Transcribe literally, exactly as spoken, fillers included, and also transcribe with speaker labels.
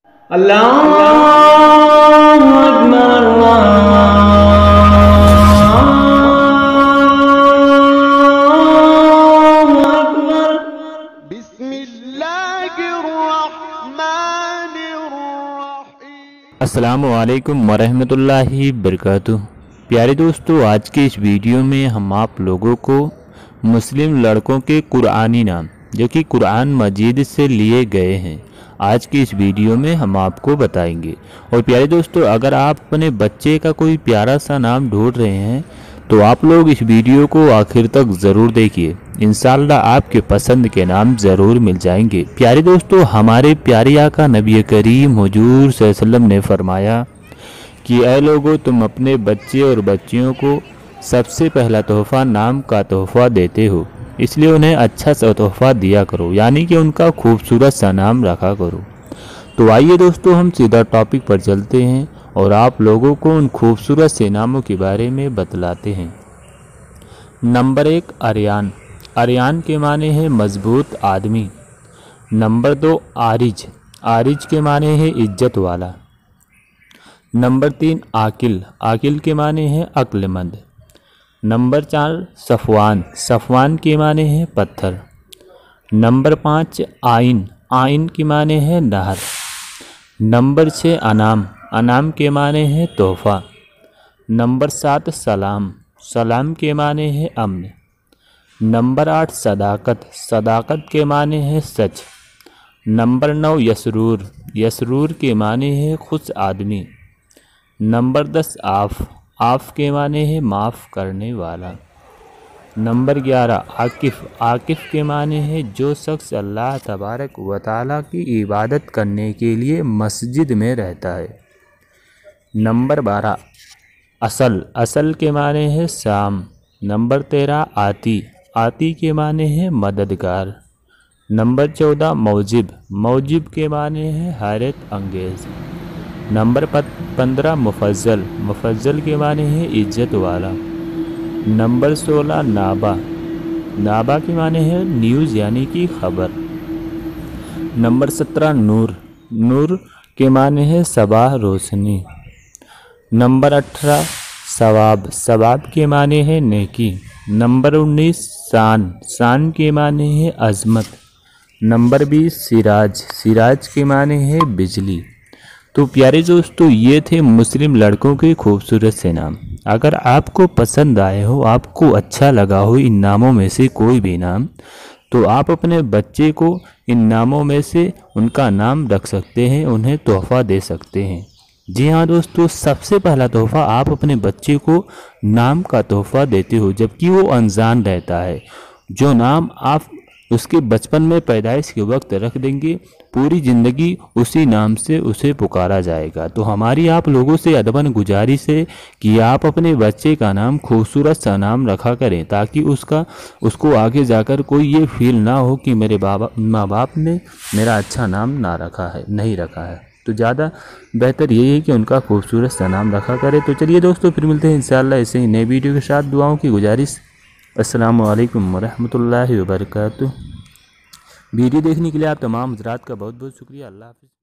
Speaker 1: अल्लाहु अकबर, अल्लाहु अकबर।
Speaker 2: बिस्मिल्लाहिर्रहमानिर्रहीम। अस्सलामु अलैकुम वरहमतुल्लाहि बरकातुहू। प्यारे दोस्तों, आज के इस वीडियो में हम आप लोगों को मुस्लिम लड़कों के कुरानी नाम जो कि कुरान मजीद से लिए गए हैं, आज की इस वीडियो में हम आपको बताएंगे। और प्यारे दोस्तों, अगर आप अपने बच्चे का कोई प्यारा सा नाम ढूंढ रहे हैं तो आप लोग इस वीडियो को आखिर तक ज़रूर देखिए। इंशाअल्लाह आपके पसंद के नाम ज़रूर मिल जाएंगे। प्यारे दोस्तों, हमारे प्यारे आका नबी करीम हुजूर सल्लल्लाहु अलैहि वसल्लम ने फरमाया कि ऐ लोगों, तुम अपने बच्चे और बच्चियों को सबसे पहला तोहफ़ा नाम का तोहफ़ा देते हो, इसलिए उन्हें अच्छा सा तोहफ़ा दिया करो, यानी कि उनका खूबसूरत सा नाम रखा करो। तो आइए दोस्तों, हम सीधा टॉपिक पर चलते हैं और आप लोगों को उन खूबसूरत से नामों के बारे में बतलाते हैं। नंबर एक, आर्यन। आर्यन के माने हैं मजबूत आदमी। नंबर दो, आरिज। आरिज के माने हैं इज्जत वाला। नंबर तीन, आकिल। आकिल के माने हैं अक्लमंद। नंबर चार, सफ़वान। सफ़वान के माने हैं पत्थर। नंबर पाँच, आइन। आइन के माने हैं नहर। नंबर छः, अनाम। अनाम के माने हैं तोहफ़ा। नंबर सात, सलाम। सलाम के माने हैं अमन। नंबर आठ, सदाकत। सदाकत के माने हैं सच। नंबर नौ, यसरूर। यसरूर के माने हैं खुश आदमी। नंबर दस, आफ। आफ के माने हैं माफ़ करने वाला। नंबर ग्यारह, आकिफ़। आकिफ़ के माने हैं जो शख्स अल्लाह तबारक व तआला की इबादत करने के लिए मस्जिद में रहता है। नंबर बारह, असल। असल के माने हैं शाम। नंबर तेरह, आती। आती के माने हैं मददगार। नंबर चौदह, मौजिब। मौजिब के माने हैं हैरत अंगेज़। नंबर पंद्रह, मुफज्जल। मुफज्जल के माने हैं इज्जत वाला। नंबर सोलह, नाबा। नाबा के माने हैं न्यूज़ यानी कि खबर। नंबर सत्रह, नूर। नूर के माने हैं सबाह रोशनी। नंबर अठारह, सवाब। सवाब के माने हैं नेकी। नंबर उन्नीस, शान। शान के माने हैं अजमत। नंबर बीस, सिराज। सिराज के माने हैं बिजली। तो प्यारे दोस्तों, ये थे मुस्लिम लड़कों के खूबसूरत से नाम। अगर आपको पसंद आए हो, आपको अच्छा लगा हो इन नामों में से कोई भी नाम, तो आप अपने बच्चे को इन नामों में से उनका नाम रख सकते हैं, उन्हें तोहफ़ा दे सकते हैं। जी हाँ दोस्तों, सबसे पहला तोहफ़ा आप अपने बच्चे को नाम का तोहफ़ा देते हो जबकि वो अनजान रहता है। जो नाम आप उसके बचपन में पैदाइश के वक्त रख देंगे, पूरी ज़िंदगी उसी नाम से उसे पुकारा जाएगा। तो हमारी आप लोगों से अदबन गुजारिश है कि आप अपने बच्चे का नाम खूबसूरत सा नाम रखा करें, ताकि उसका उसको आगे जाकर कोई ये फील ना हो कि मेरे बाबा माँ बाप ने मेरा अच्छा नाम ना रखा है नहीं रखा है। तो ज़्यादा बेहतर यही है कि उनका खूबसूरत सा नाम रखा करें। तो चलिए दोस्तों, फिर मिलते हैं इंशाअल्लाह ऐसे ही नए वीडियो के साथ। दुआओं की गुजारिश। अस्सलामु अलैकुम वरहमतुल्लाहि वबरकातुहू। वीडियो देखने के लिए आप तमाम हज़रात का बहुत बहुत शुक्रिया। अल्लाह हाफ़िज़।